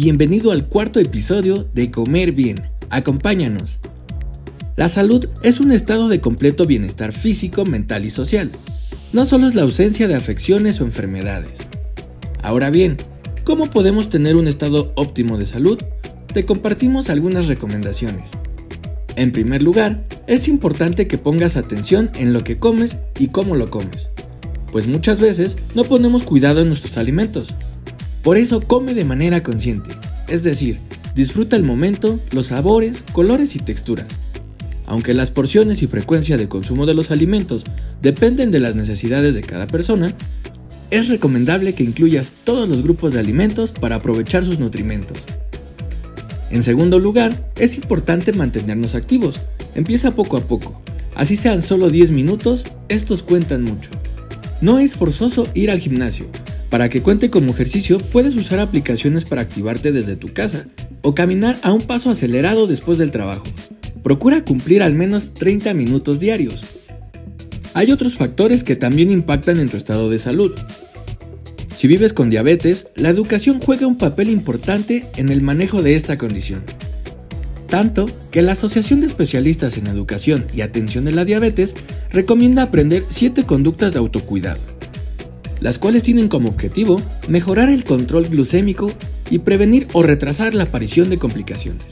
bienvenido al cuarto episodio de Comer Bien. Acompáñanos. La salud es un estado de completo bienestar físico, mental y social. No solo es la ausencia de afecciones o enfermedades. Ahora bien, ¿cómo podemos tener un estado óptimo de salud? Te compartimos algunas recomendaciones. En primer lugar, es importante que pongas atención en lo que comes y cómo lo comes, pues muchas veces no ponemos cuidado en nuestros alimentos. Por eso come de manera consciente, es decir, disfruta el momento, los sabores, colores y texturas. Aunque las porciones y frecuencia de consumo de los alimentos dependen de las necesidades de cada persona, es recomendable que incluyas todos los grupos de alimentos para aprovechar sus nutrimentos. En segundo lugar, es importante mantenernos activos. Empieza poco a poco. Así sean solo 10 minutos, estos cuentan mucho. No es forzoso ir al gimnasio. Para que cuente como ejercicio, puedes usar aplicaciones para activarte desde tu casa o caminar a un paso acelerado después del trabajo. Procura cumplir al menos 30 minutos diarios. Hay otros factores que también impactan en tu estado de salud. Si vives con diabetes, la educación juega un papel importante en el manejo de esta condición. Tanto que la Asociación de Especialistas en Educación y Atención de la Diabetes recomienda aprender 7 conductas de autocuidado, las cuales tienen como objetivo mejorar el control glucémico y prevenir o retrasar la aparición de complicaciones.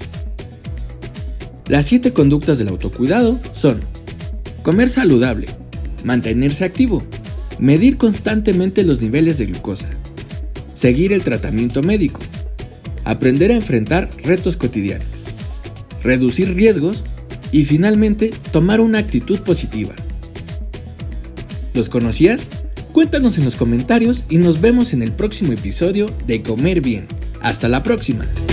Las 7 conductas del autocuidado son: comer saludable, mantenerse activo, medir constantemente los niveles de glucosa, seguir el tratamiento médico, aprender a enfrentar retos cotidianos, reducir riesgos y finalmente tomar una actitud positiva. ¿Los conocías? Cuéntanos en los comentarios y nos vemos en el próximo episodio de Comer Bien. ¡Hasta la próxima!